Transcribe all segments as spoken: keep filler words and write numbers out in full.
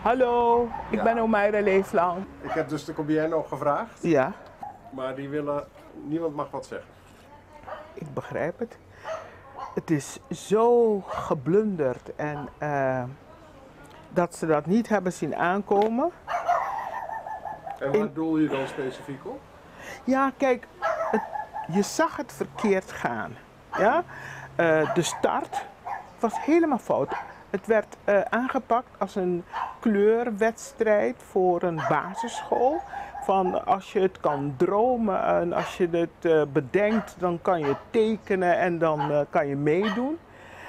Hallo, ik Ja. ben Omeira Leeflang. Ik heb dus de Combien nog gevraagd, Ja, maar die willen, niemand mag wat zeggen. ik begrijp het. Het is zo geblunderd en uh, dat ze dat niet hebben zien aankomen. En waar doel je dan specifiek op? Ja, kijk, het, je zag het verkeerd gaan. Ja? Uh, de start was helemaal fout. Het werd uh, aangepakt als een kleurwedstrijd voor een basisschool. Van als je het kan dromen en als je het uh, bedenkt, dan kan je tekenen en dan uh, kan je meedoen.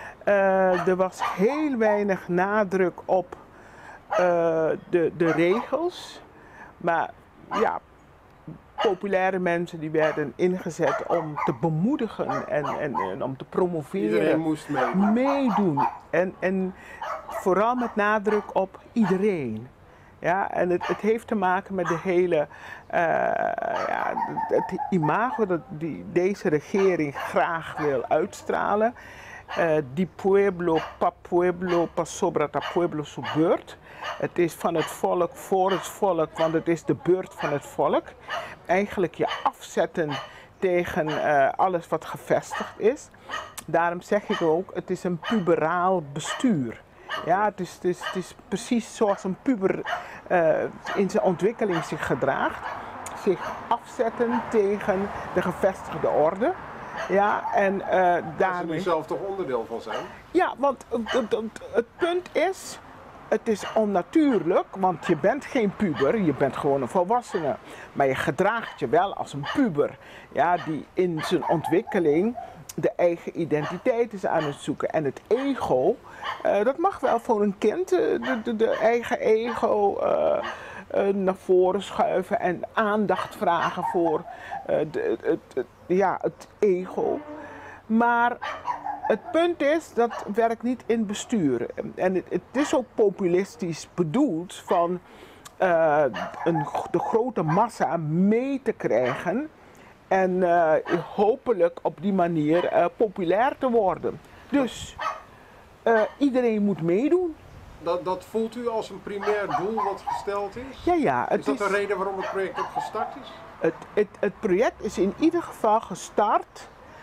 Uh, er was heel weinig nadruk op uh, de, de regels. Maar ja, populaire mensen die werden ingezet om te bemoedigen en, en, en om te promoveren. Iedereen moest meedoen. meedoen. En, en vooral met nadruk op iedereen. Ja, en het, het heeft te maken met de hele uh, ja, het imago dat die, deze regering graag wil uitstralen. Uh, die pueblo, pa pueblo, pa sobra ta pueblo su beurt. Het is van het volk voor het volk, want het is de beurt van het volk. Eigenlijk je afzetten tegen uh, alles wat gevestigd is. Daarom zeg ik ook, het is een puberaal bestuur. Ja, het is, het is, het is precies zoals een puber uh, in zijn ontwikkeling zich gedraagt. Zich afzetten tegen de gevestigde orde. Ja, en uh, Daar daarmee... moet je zelf toch onderdeel van zijn? Ja, want het, het, het, het punt is, het is onnatuurlijk, want je bent geen puber, je bent gewoon een volwassene. Maar je gedraagt je wel als een puber, ja, die in zijn ontwikkeling de eigen identiteit is aan het zoeken. En het ego, uh, dat mag wel voor een kind, uh, de, de, de eigen ego uh, uh, naar voren schuiven en aandacht vragen voor uh, de, het, het, ja, het ego. Maar het punt is, dat werkt niet in bestuur. En het, het is ook populistisch bedoeld van uh, een, de grote massa mee te krijgen. En uh, hopelijk op die manier uh, populair te worden. Dus uh, iedereen moet meedoen. Dat, dat voelt u als een primair doel wat gesteld is? Ja, ja. Het is dat is, de reden waarom het project ook gestart is? Het, het, het project is in ieder geval gestart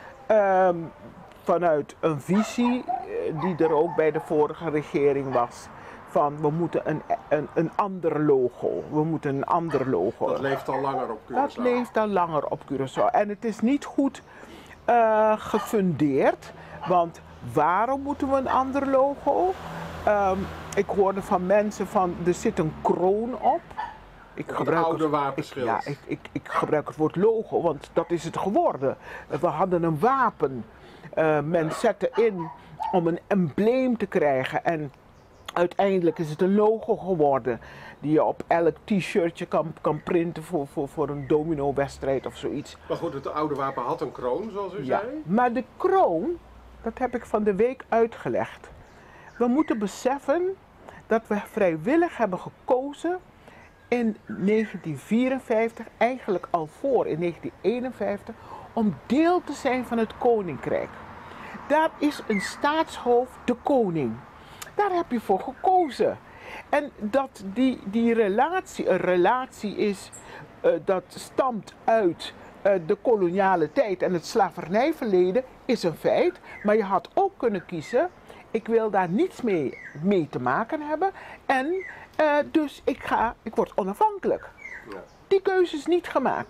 um, vanuit een visie uh, die er ook bij de vorige regering was. Van we moeten een, een, een ander logo. We moeten een ander logo. Dat leeft al langer op Curaçao. Dat leeft al langer op Curaçao. En het is niet goed uh, gefundeerd. Want waarom moeten we een ander logo? Um, ik hoorde van mensen van er zit een kroon op. Ik gebruik het oude wapenschild. Ja, ik, ik, ik gebruik het woord logo, want dat is het geworden. We hadden een wapen. Uh, men zette in om een embleem te krijgen. En uiteindelijk is het een logo geworden die je op elk t-shirtje kan, kan printen voor, voor, voor een domino-wedstrijd of zoiets. Maar goed, het oude wapen had een kroon, zoals u ja, zei. Maar de kroon, dat heb ik van de week uitgelegd. We moeten beseffen dat we vrijwillig hebben gekozen in negentien vierenvijftig, eigenlijk al voor in negentien eenenvijftig, om deel te zijn van het koninkrijk. Daar is een staatshoofd de koning. Daar heb je voor gekozen. En dat die, die relatie een relatie is, uh, dat stamt uit uh, de koloniale tijd en het slavernijverleden, is een feit. Maar je had ook kunnen kiezen, ik wil daar niets mee, mee te maken hebben. En uh, dus ik, ga, ik word onafhankelijk. Ja. Die keuze is niet gemaakt.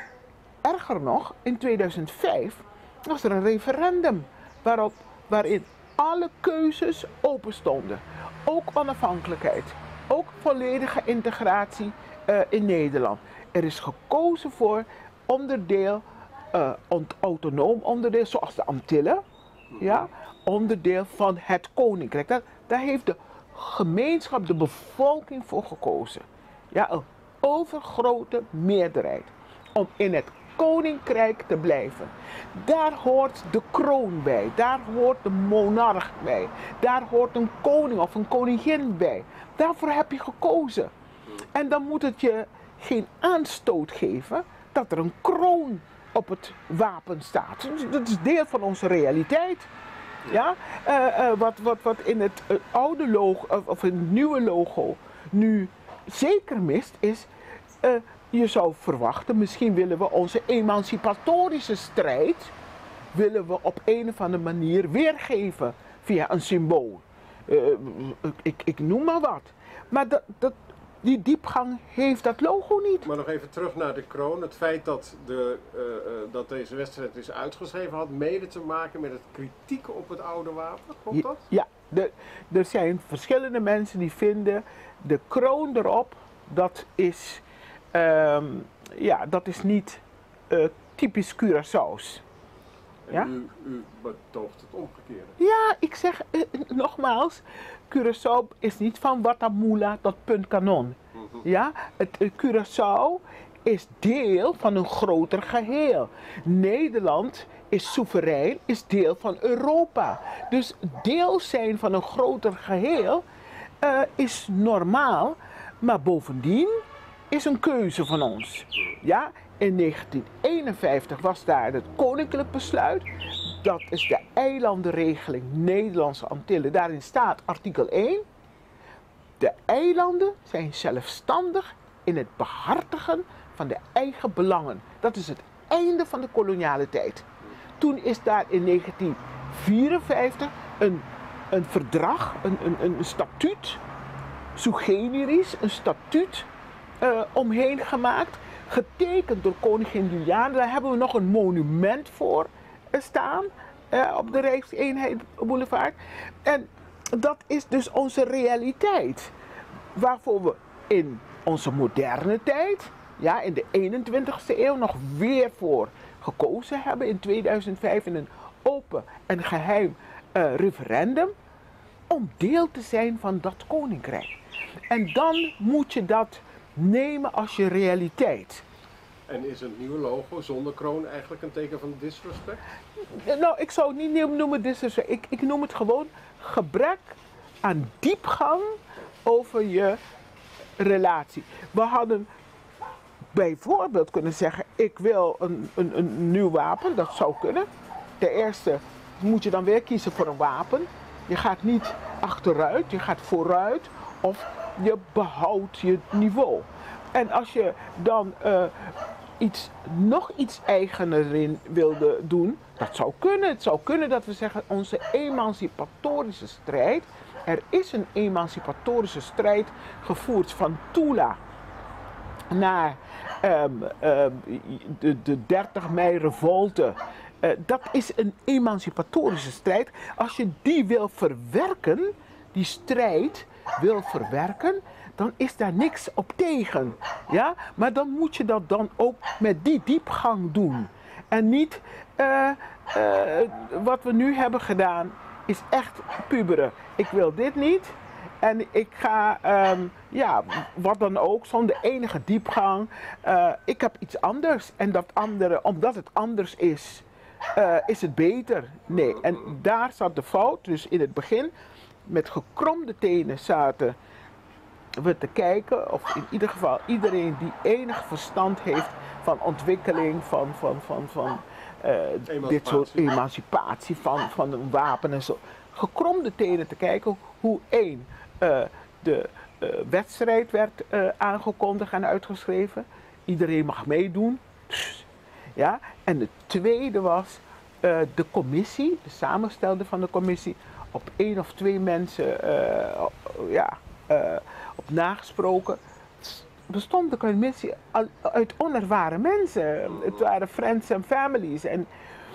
Erger nog, in tweeduizend vijf was er een referendum waarop, waarin alle keuzes open stonden. Ook onafhankelijkheid. Ook volledige integratie uh, in Nederland. Er is gekozen voor onderdeel, uh, autonoom onderdeel, zoals de Antillen. Ja, onderdeel van het koninkrijk. Daar, daar heeft de gemeenschap, de bevolking voor gekozen. Ja, een overgrote meerderheid. Om in het koninkrijk te blijven. Daar hoort de kroon bij. Daar hoort de monarch bij. Daar hoort een koning of een koningin bij. Daarvoor heb je gekozen. En dan moet het je geen aanstoot geven dat er een kroon op het wapen staat. Dat is deel van onze realiteit. Ja? Uh, uh, wat, wat, wat in het uh, oude logo, of in het nieuwe logo nu zeker mist is, uh, je zou verwachten, misschien willen we onze emancipatorische strijd, willen we op een of andere manier weergeven via een symbool. Uh, ik, ik noem maar wat. Maar dat, dat, die diepgang heeft dat logo niet. Maar nog even terug naar de kroon. Het feit dat, de, uh, uh, dat deze wedstrijd is uitgeschreven had mede te maken met het kritiek op het oude wapen. Klopt dat? Ja, de, er zijn verschillende mensen die vinden de kroon erop, dat is, um, ja, dat is niet uh, typisch Curaçao's. En ja? u, u betoogt het omgekeerde. Ja, ik zeg uh, nogmaals, Curaçao is niet van Watamula tot Punt Kanon. Mm-hmm. Ja, het uh, Curaçao is deel van een groter geheel. Nederland is soeverein, is deel van Europa. Dus deel zijn van een groter geheel uh, is normaal, maar bovendien is een keuze van ons. Ja, in negentien eenenvijftig was daar het koninklijk besluit. Dat is de eilandenregeling Nederlandse Antillen. Daarin staat artikel één. De eilanden zijn zelfstandig in het behartigen van de eigen belangen. Dat is het einde van de koloniale tijd. Toen is daar in negentien vierenvijftig een, een verdrag, een, een, een statuut, sui generis, een statuut uh, omheen gemaakt. Getekend door koningin Juliana. Daar hebben we nog een monument voor staan uh, op de Rijkseenheid Boulevard. En dat is dus onze realiteit. Waarvoor we in onze moderne tijd, ja, in de eenentwintigste eeuw, nog weer voor gekozen hebben. In tweeduizend vijf in een open en geheim uh, referendum. Om deel te zijn van dat koninkrijk. En dan moet je dat nemen als je realiteit. En is een nieuwe logo zonder kroon eigenlijk een teken van disrespect? Nou, ik zou het niet noemen disrespect. Ik, ik noem het gewoon gebrek aan diepgang over je relatie. We hadden bijvoorbeeld kunnen zeggen, ik wil een, een, een nieuw wapen, dat zou kunnen. Ten eerste moet je dan weer kiezen voor een wapen. Je gaat niet achteruit, je gaat vooruit of je behoudt je niveau. En als je dan uh, iets, nog iets eigener in wilde doen, dat zou kunnen. Het zou kunnen dat we zeggen, onze emancipatorische strijd. Er is een emancipatorische strijd gevoerd van Tula naar um, um, de, de dertig mei revolte. Uh, dat is een emancipatorische strijd. Als je die wil verwerken, die strijd wil verwerken, dan is daar niks op tegen. Ja? Maar dan moet je dat dan ook met die diepgang doen. En niet uh, uh, wat we nu hebben gedaan, is echt puberen. Ik wil dit niet. En ik ga, um, ja, wat dan ook, zonder enige diepgang. Uh, ik heb iets anders. En dat andere, omdat het anders is, uh, is het beter. Nee, en daar zat de fout. Dus in het begin, met gekromde tenen zaten we te kijken. Of in ieder geval iedereen die enig verstand heeft van ontwikkeling, van, van, van, van uh, dit soort emancipatie, van, van een wapen en zo. Gekromde tenen te kijken hoe één, uh, de uh, wedstrijd werd uh, aangekondigd en uitgeschreven. Iedereen mag meedoen. Ja? En de tweede was uh, de commissie, de samenstelde van de commissie, op één of twee mensen uh, ja, uh, op nagesproken. Bestond de commissie uit onervaren mensen. Het waren friends en families. En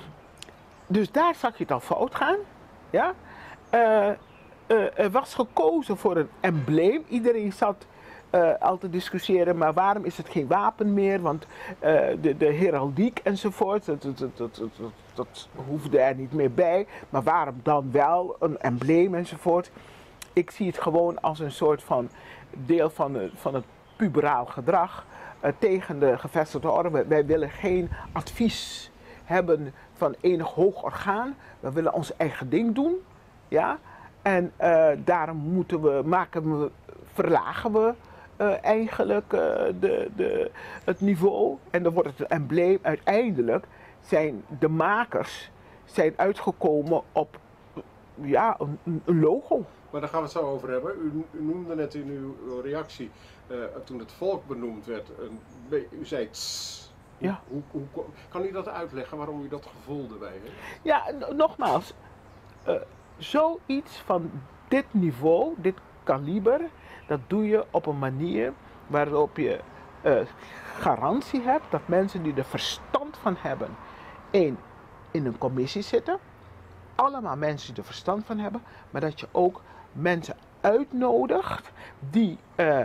dus daar zag je het al fout gaan. Ja? Uh, uh, er was gekozen voor een embleem. Iedereen zat uh, al te discussiëren, maar waarom is het geen wapen meer? Want uh, de, de heraldiek enzovoort, dat, dat, dat, dat, dat, dat hoefde er niet meer bij. Maar waarom dan wel een embleem enzovoort? Ik zie het gewoon als een soort van deel van, de, van het puberaal gedrag uh, tegen de gevestigde orde. Wij willen geen advies hebben van enig hoog orgaan. We willen ons eigen ding doen. Ja? En uh, daarom moeten we, maken we, verlagen we uh, eigenlijk uh, de, de, het niveau. En dan wordt het een embleem. Uiteindelijk zijn de makers zijn uitgekomen op ja, een, een logo. Maar daar gaan we het zo over hebben. U, u noemde net in uw reactie, uh, toen het volk benoemd werd, een, u zei tss. Ja. Hoe, hoe, hoe, kan u dat uitleggen waarom u dat gevoel erbij heeft? Ja, nogmaals, uh, zoiets van dit niveau, dit kaliber, dat doe je op een manier waarop je uh, garantie hebt dat mensen die er verstand van hebben, één, in een commissie zitten, allemaal mensen die er verstand van hebben, maar dat je ook mensen uitnodigt die uh,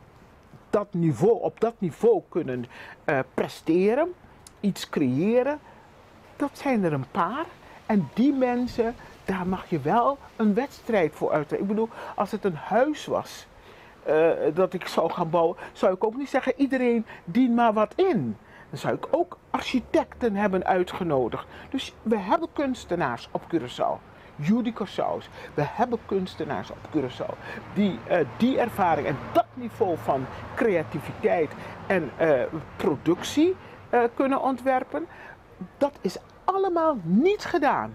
dat niveau, op dat niveau kunnen uh, presteren, iets creëren. Dat zijn er een paar. En die mensen, daar mag je wel een wedstrijd voor uitleggen. Ik bedoel, als het een huis was uh, dat ik zou gaan bouwen, zou ik ook niet zeggen, iedereen dien maar wat in. Dan zou ik ook architecten hebben uitgenodigd. Dus we hebben kunstenaars op Curaçao. Judy Corsaus. We hebben kunstenaars op Curaçao die uh, die ervaring en dat niveau van creativiteit en uh, productie uh, kunnen ontwerpen. Dat is allemaal niet gedaan.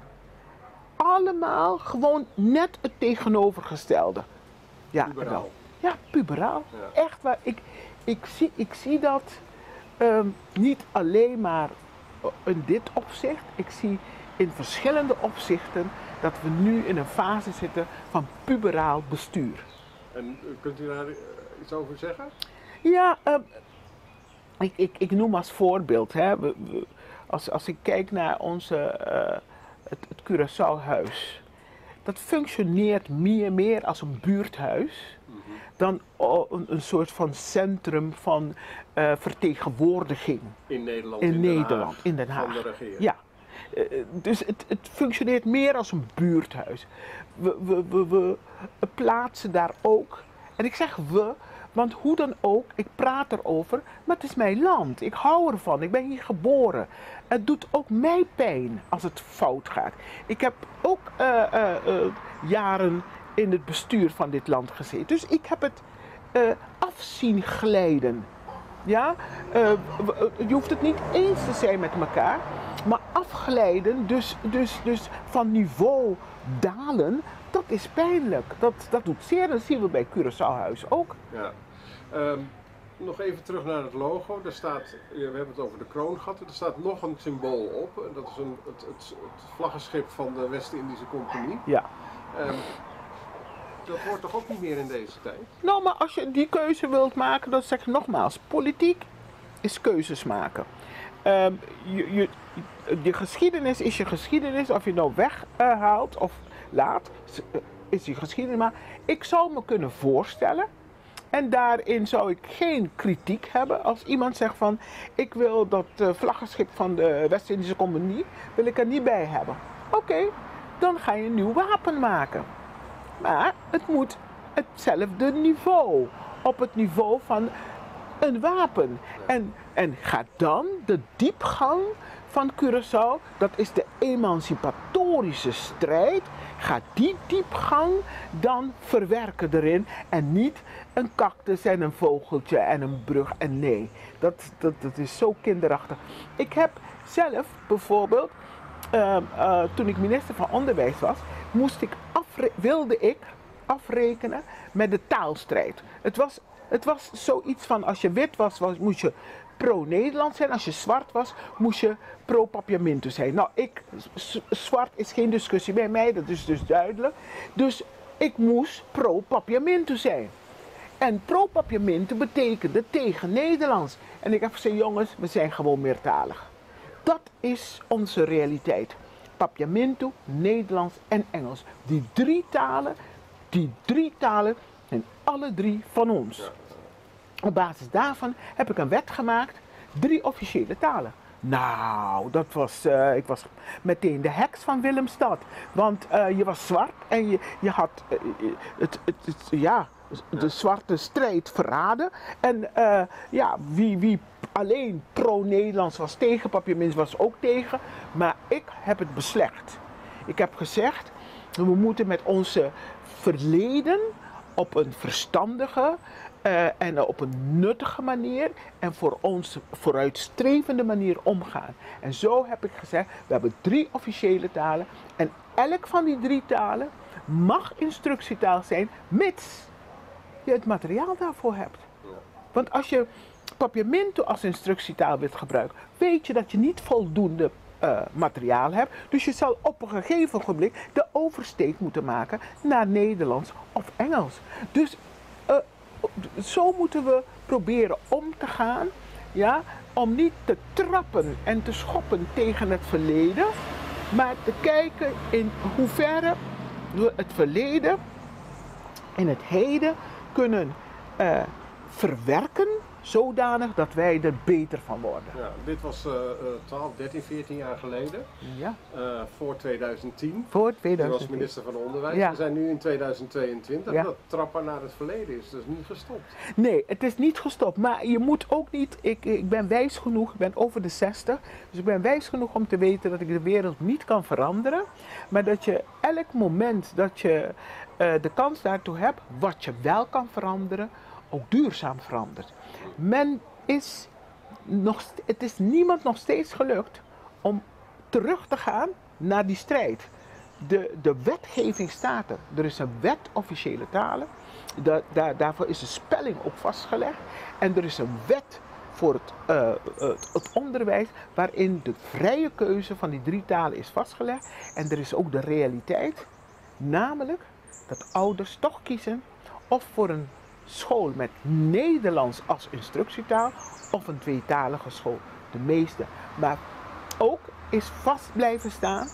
Allemaal gewoon net het tegenovergestelde. Ja, puberaal. Ja, puberaal. Ja. Echt waar. Ik, ik, zie, ik zie dat um, niet alleen maar in dit opzicht. Ik zie in verschillende opzichten dat we nu in een fase zitten van puberaal bestuur. En kunt u daar iets over zeggen? Ja, uh, ik, ik, ik noem als voorbeeld, hè, we, we, als, als ik kijk naar onze, uh, het, het Curaçao-huis, dat functioneert meer, meer als een buurthuis mm-hmm. dan oh, een, een soort van centrum van uh, vertegenwoordiging. In Nederland, in, in Nederland, Den Haag, in Den Haag. Van de regering. Ja. Uh, dus het, het functioneert meer als een buurthuis. We, we, we, we plaatsen daar ook, en ik zeg we, want hoe dan ook, ik praat erover, maar het is mijn land. Ik hou ervan, ik ben hier geboren. Het doet ook mij pijn als het fout gaat. Ik heb ook uh, uh, uh, jaren in het bestuur van dit land gezeten. Dus ik heb het uh, af zien glijden. Ja? Uh, je hoeft het niet eens te zijn met elkaar, maar afglijden, dus, dus, dus van niveau dalen, dat is pijnlijk. Dat, dat doet zeer, dat zien we bij Curaçao-huis ook. Ja. Um, nog even terug naar het logo. Daar staat, we hebben het over de kroon gehad, er staat nog een symbool op. Dat is een, het, het, het vlaggenschip van de West-Indische Compagnie. Ja. Um, dat hoort toch ook niet meer in deze tijd? Nou, maar als je die keuze wilt maken, dan zeg ik nogmaals, politiek is keuzes maken. Um, je, je, je geschiedenis is je geschiedenis, of je nou weghaalt uh, of laat, is je geschiedenis. Maar ik zou me kunnen voorstellen, en daarin zou ik geen kritiek hebben als iemand zegt van, ik wil dat uh, vlaggenschip van de West-Indische Compagnie, wil ik er niet bij hebben. Oké, okay, dan ga je een nieuw wapen maken. Maar het moet hetzelfde niveau, op het niveau van een wapen. En, en ga dan de diepgang van Curaçao, dat is de emancipatorische strijd, ga die diepgang dan verwerken erin en niet een cactus en een vogeltje en een brug en nee, dat, dat, dat is zo kinderachtig. Ik heb zelf bijvoorbeeld, uh, uh, toen ik minister van Onderwijs was, moest ik afre- wilde ik afrekenen met de taalstrijd. Het was, het was zoiets van, als je wit was, was moest je pro-Nederland zijn. Als je zwart was, moest je pro-Papiamento zijn. Nou, ik, z- zwart is geen discussie bij mij, dat is dus duidelijk. Dus ik moest pro-Papiamento zijn. En pro-Papiamento betekende tegen Nederlands. En ik heb gezegd, jongens, we zijn gewoon meertalig. Dat is onze realiteit. Papiamento, Nederlands en Engels. Die drie talen, die drie talen zijn alle drie van ons. Op basis daarvan heb ik een wet gemaakt, drie officiële talen. Nou, dat was, uh, ik was meteen de heks van Willemstad. Want uh, je was zwart en je, je had uh, het, het, het, ja, de zwarte strijd verraden. En uh, ja, wie, wie alleen pro-Nederlands was tegen, Papiamento was ook tegen. Maar ik heb het beslecht. Ik heb gezegd, we moeten met onze verleden op een verstandige uh, en op een nuttige manier en voor ons vooruitstrevende manier omgaan. En zo heb ik gezegd, we hebben drie officiële talen en elk van die drie talen mag instructietaal zijn, mits je het materiaal daarvoor hebt. Ja. Want als je Papiamento als instructietaal wilt gebruiken, weet je dat je niet voldoende uh, materiaal hebt. Dus je zal op een gegeven moment de oversteek moeten maken naar Nederlands of Engels. Dus uh, zo moeten we proberen om te gaan, ja, om niet te trappen en te schoppen tegen het verleden, maar te kijken in hoeverre we het verleden in het heden kunnen uh, verwerken, zodanig dat wij er beter van worden. Ja, dit was uh, twaalf, dertien, veertien jaar geleden, ja. uh, voor tweeduizend tien. Voor tweeduizend tien. Toen was minister van Onderwijs. Ja. We zijn nu in tweeduizend tweeëntwintig, ja. Dat trappen naar het verleden is dus niet gestopt. Nee, het is niet gestopt, maar je moet ook niet, ik, ik ben wijs genoeg, ik ben over de zestig, dus ik ben wijs genoeg om te weten dat ik de wereld niet kan veranderen, maar dat je elk moment dat je uh, de kans daartoe hebt, wat je wel kan veranderen, ook duurzaam verandert. Men is nog, het is niemand nog steeds gelukt om terug te gaan naar die strijd. De, de wetgeving staat er. Er is een wet officiële talen. Da, da, daarvoor is de spelling ook vastgelegd. En er is een wet voor het, uh, het, het onderwijs waarin de vrije keuze van die drie talen is vastgelegd. En er is ook de realiteit, namelijk dat ouders toch kiezen of voor een school met Nederlands als instructietaal of een tweetalige school. De meeste. Maar ook is vast blijven staan,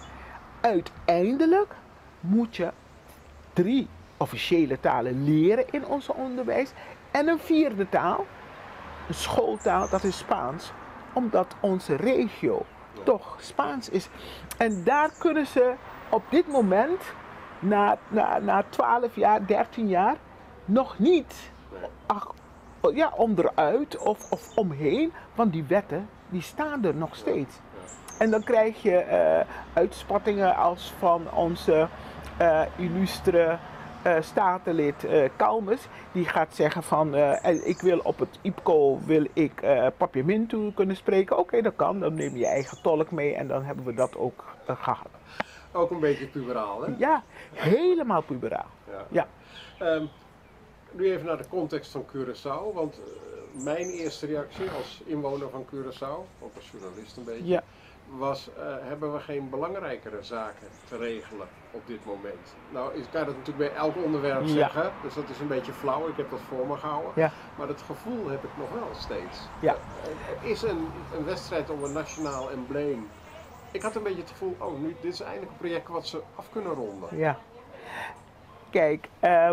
uiteindelijk moet je drie officiële talen leren in ons onderwijs en een vierde taal, een schooltaal, dat is Spaans, omdat onze regio toch Spaans is. En daar kunnen ze op dit moment, na, na, na twaalf jaar, dertien jaar, nog niet ach, ja, onderuit of, of omheen, want die wetten die staan er nog steeds. En dan krijg je uh, uitspattingen als van onze uh, illustre uh, statenlid uh, Kalmes, die gaat zeggen van uh, ik wil op het I P C O wil ik uh, Papiamento kunnen spreken. Oké, okay, dat kan, dan neem je je eigen tolk mee en dan hebben we dat ook uh, gehad. Ook een beetje puberaal, hè? Ja, helemaal puberaal. Ja. Ja. Um, nu even naar de context van Curaçao, want uh, mijn eerste reactie als inwoner van Curaçao, ook als journalist een beetje, ja. was uh, hebben we geen belangrijkere zaken te regelen op dit moment. Nou, ik kan dat natuurlijk bij elk onderwerp ja. zeggen, dus dat is een beetje flauw, ik heb dat voor me gehouden, ja. maar het gevoel heb ik nog wel steeds. Ja. Er is een, een wedstrijd om een nationaal embleem. Ik had een beetje het gevoel, oh nu, dit is eindelijk een project wat ze af kunnen ronden. Ja. Kijk, uh,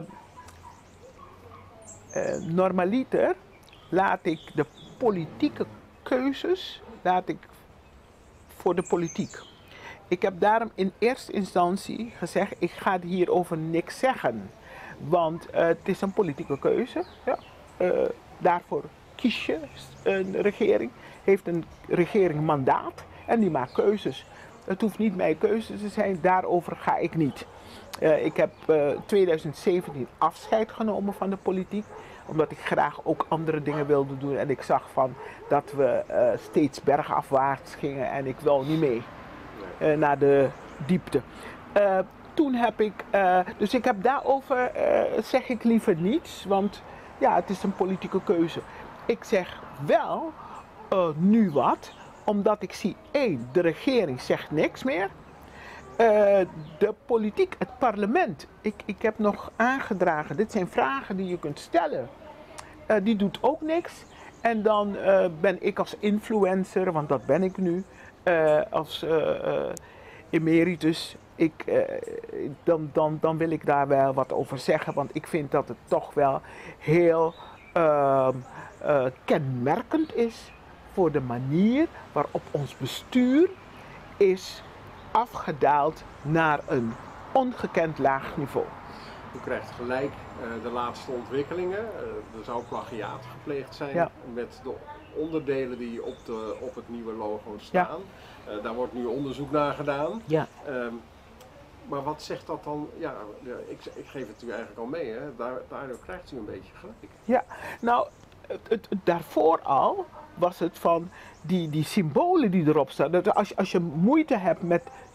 uh, normaliter laat ik de politieke keuzes, laat ik voor de politiek. Ik heb daarom in eerste instantie gezegd, ik ga hierover niks zeggen. Want uh, het is een politieke keuze. Ja. Uh, daarvoor kies je een regering, heeft een regering mandaat en die maakt keuzes. Het hoeft niet mijn keuze te zijn, daarover ga ik niet. Uh, ik heb uh, twintig zeventien afscheid genomen van de politiek, omdat ik graag ook andere dingen wilde doen. En ik zag van dat we uh, steeds bergafwaarts gingen en ik wil niet mee uh, naar de diepte. Uh, toen heb ik, uh, dus ik heb daarover, uh, zeg ik liever niets, want ja, het is een politieke keuze. Ik zeg wel uh, nu wat, omdat ik zie, één, de regering zegt niks meer. Uh, de politiek, het parlement, ik, ik heb nog aangedragen, dit zijn vragen die je kunt stellen. Uh, die doet ook niks. En dan uh, ben ik als influencer, want dat ben ik nu, uh, als uh, uh, emeritus, ik, uh, dan, dan, dan wil ik daar wel wat over zeggen, want ik vind dat het toch wel heel uh, uh, kenmerkend is voor de manier waarop ons bestuur is afgedaald naar een ongekend laag niveau. U krijgt gelijk uh, de laatste ontwikkelingen. Uh, er zou plagiaat gepleegd zijn ja. met de onderdelen die op, de, op het nieuwe logo staan. Ja. Uh, daar wordt nu onderzoek naar gedaan. Ja. Um, maar wat zegt dat dan? Ja, ik, ik geef het u eigenlijk al mee. Hè? Daar, daardoor krijgt u een beetje gelijk. Ja, nou, het, het, het, daarvoor al was het van die, die symbolen die erop staan. Dat als, als je moeite hebt met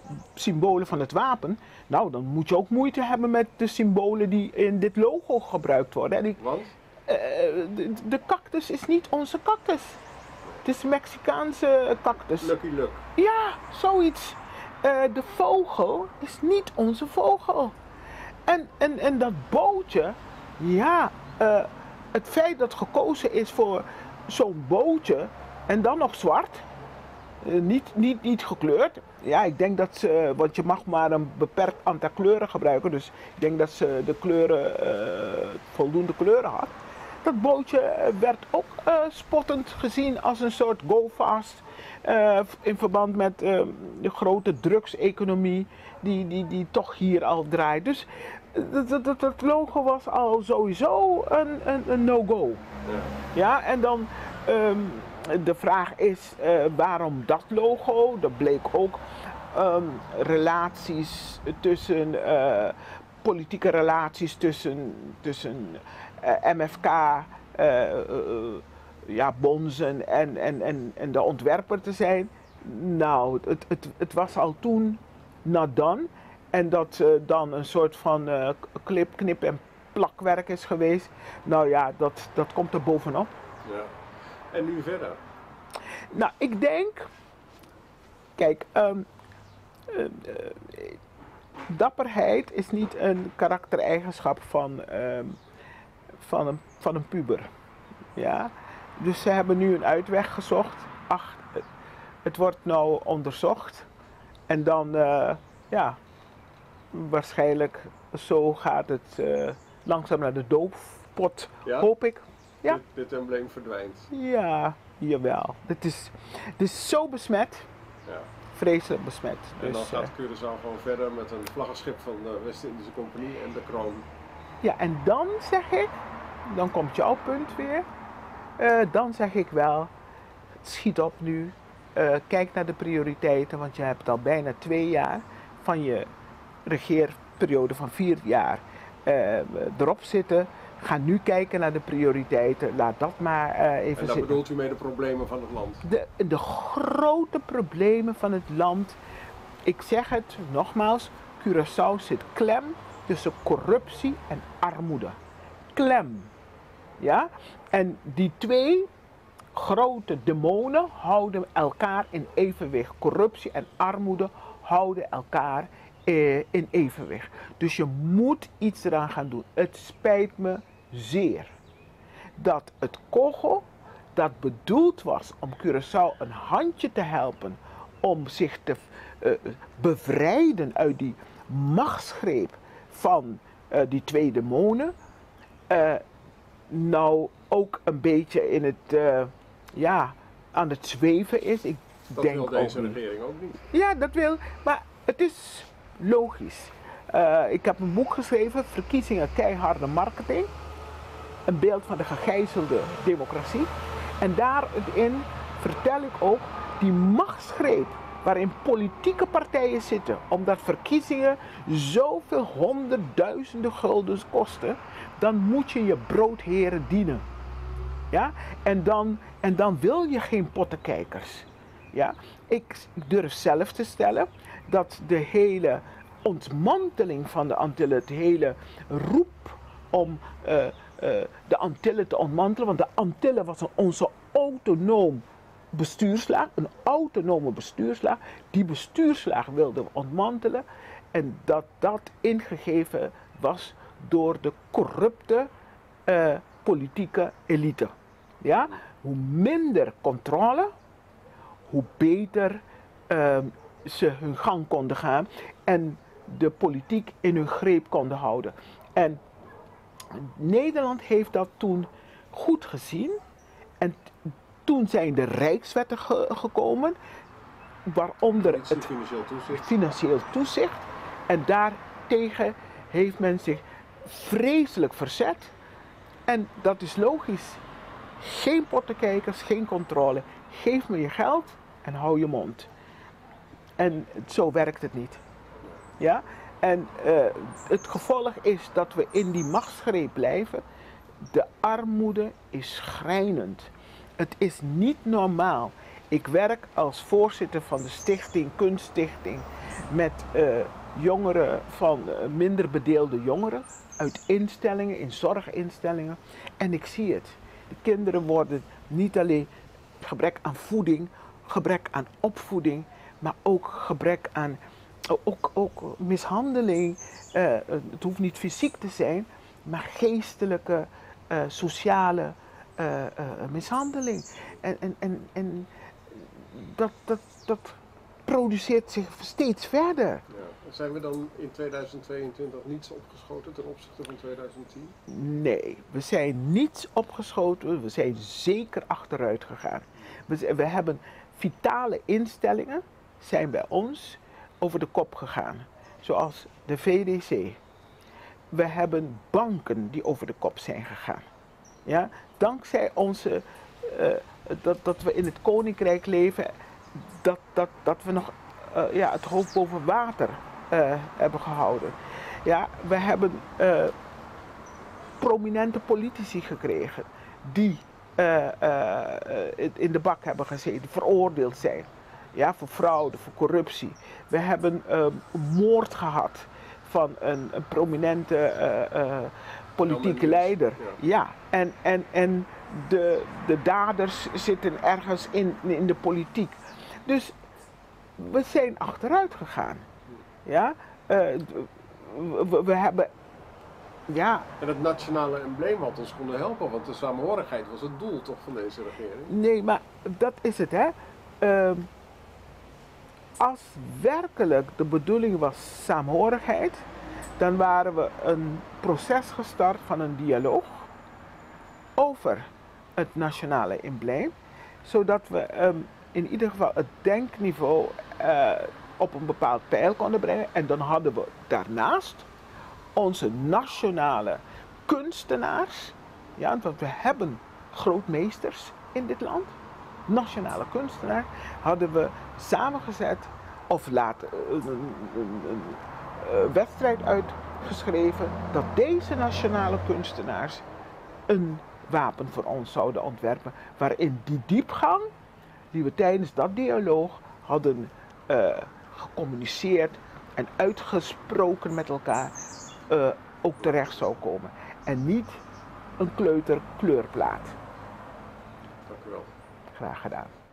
symbolen van het wapen. Nou, dan moet je ook moeite hebben met de symbolen die in dit logo gebruikt worden. En ik, Want? Uh, de, de cactus is niet onze cactus. Het is een Mexicaanse cactus. Lucky Luck. Ja, zoiets. Uh, de vogel is niet onze vogel. En, en, en dat bootje, ja, uh, het feit dat gekozen is voor zo'n bootje en dan nog zwart, uh, niet, niet, niet gekleurd. Ja, ik denk dat ze, want je mag maar een beperkt aantal kleuren gebruiken, dus ik denk dat ze de kleuren, uh, voldoende kleuren had. Dat bootje werd ook uh, spottend gezien als een soort go-fast uh, in verband met uh, de grote drugseconomie die, die, die toch hier al draait. Dus dat, dat, dat logo was al sowieso een, een, een no-go. Ja. Ja, en dan um, de vraag is uh, waarom dat logo? Dat bleek ook um, relaties tussen, uh, politieke relaties tussen, tussen Uh, M F K, uh, uh, ja, Bonzen en, en, en, en de ontwerper te zijn. Nou, het, het, het was al toen not done. En dat uh, dan een soort van uh, clip, knip en plakwerk is geweest. Nou ja, dat, dat komt er bovenop. Ja. En nu verder? Nou, ik denk... Kijk, um, uh, uh, dapperheid is niet een karaktereigenschap van... Um, Van een, van een puber. Ja? Dus ze hebben nu een uitweg gezocht. Ach, het, het wordt nou onderzocht. En dan, uh, ja, waarschijnlijk zo gaat het uh, langzaam naar de doofpot, ja? Hoop ik. Ja? Dit, dit embleem verdwijnt. Ja, jawel. Het is, het is zo besmet. Ja. Vreselijk besmet. En dus, dan gaat Curaçao gewoon verder met een vlaggenschip van de West-Indische Compagnie en de kroon. Ja, en dan zeg ik, dan komt jouw punt weer. Uh, dan zeg ik wel, schiet op nu. Uh, kijk naar de prioriteiten, want je hebt al bijna twee jaar van je regeerperiode van vier jaar uh, erop zitten. Ga nu kijken naar de prioriteiten. Laat dat maar uh, even En dan zitten. bedoelt u mee de problemen van het land? De, de grote problemen van het land. Ik zeg het nogmaals, Curaçao zit klem tussen corruptie en armoede. Klem. Ja? En die twee grote demonen houden elkaar in evenwicht. Corruptie en armoede houden elkaar eh, in evenwicht. Dus je moet iets eraan gaan doen. Het spijt me zeer dat het kogel dat bedoeld was om Curaçao een handje te helpen om zich te uh, bevrijden uit die machtsgreep van uh, die twee demonen, uh, nou ook een beetje in het, uh, ja, aan het zweven is. Ik dat denk wil deze ook regering ook niet. Ja, dat wil, maar het is logisch. Uh, ik heb een boek geschreven, Verkiezingen, keiharde marketing. Een beeld van de gegijzelde democratie. En daarin vertel ik ook die machtsgreep waarin politieke partijen zitten, omdat verkiezingen zoveel honderdduizenden guldens kosten, dan moet je je broodheren dienen. Ja? En, dan, en dan wil je geen pottenkijkers. Ja? Ik durf zelf te stellen dat de hele ontmanteling van de Antillen, het hele roep om uh, uh, de Antillen te ontmantelen, want de Antillen was een, onze autonoom bestuurslaag, een autonome bestuurslaag. Die bestuurslaag wilden we ontmantelen en dat dat ingegeven was door de corrupte uh, politieke elite. Ja? Hoe minder controle, hoe beter uh, ze hun gang konden gaan en de politiek in hun greep konden houden. En Nederland heeft dat toen goed gezien en toen zijn de rijkswetten ge gekomen, waaronder het, het financieel toezicht. financieel toezicht. En daartegen heeft men zich vreselijk verzet. En dat is logisch. Geen pottenkijkers, geen controle. Geef me je geld en hou je mond. En zo werkt het niet. Ja? En uh, het gevolg is dat we in die machtsgreep blijven. De armoede is schrijnend. Het is niet normaal. Ik werk als voorzitter van de stichting, Kunststichting. met uh, jongeren van uh, minder bedeelde jongeren uit instellingen, in zorginstellingen. En ik zie het. De kinderen worden niet alleen gebrek aan voeding, gebrek aan opvoeding, maar ook gebrek aan ook, ook mishandeling. Uh, het hoeft niet fysiek te zijn, maar geestelijke, uh, sociale uh, uh, mishandeling. En, en, en, en dat, dat, dat produceert zich steeds verder. Ja. Zijn we dan in tweeduizend tweeëntwintig niets opgeschoten ten opzichte van tweeduizend tien? Nee, we zijn niets opgeschoten, we zijn zeker achteruit gegaan. We, we hebben vitale instellingen, zijn bij ons over de kop gegaan. Zoals de V D C. We hebben banken die over de kop zijn gegaan. Ja? Dankzij onze, uh, dat, dat we in het koninkrijk leven, dat, dat, dat we nog uh, ja, het hoofd boven water uh, hebben gehouden. Ja, we hebben uh, prominente politici gekregen die uh, uh, in de bak hebben gezeten, veroordeeld zijn. Ja, voor fraude, voor corruptie. We hebben uh, moord gehad van een, een prominente uh, uh, politieke leider. Ja, ja. En, en, en de, de daders zitten ergens in, in de politiek. Dus we zijn achteruit gegaan. Ja? Uh, we, we hebben... Ja. En het nationale embleem had ons konden helpen, want de samenhorigheid was het doel toch van deze regering? Nee, maar dat is het, hè. Uh, als werkelijk de bedoeling was samenhorigheid, dan waren we een proces gestart van een dialoog over het nationale embleem, zodat we um, in ieder geval het denkniveau uh, op een bepaald peil konden brengen. En dan hadden we daarnaast onze nationale kunstenaars, ja, want we hebben grootmeesters in dit land, nationale kunstenaars, hadden we samengezet of laten een, een, een, een, een wedstrijd uitgeschreven dat deze nationale kunstenaars een wapen voor ons zouden ontwerpen, waarin die diepgang die we tijdens dat dialoog hadden uh, gecommuniceerd en uitgesproken met elkaar, uh, ook terecht zou komen. En niet een kleuter kleurplaat. Dank u wel. Graag gedaan.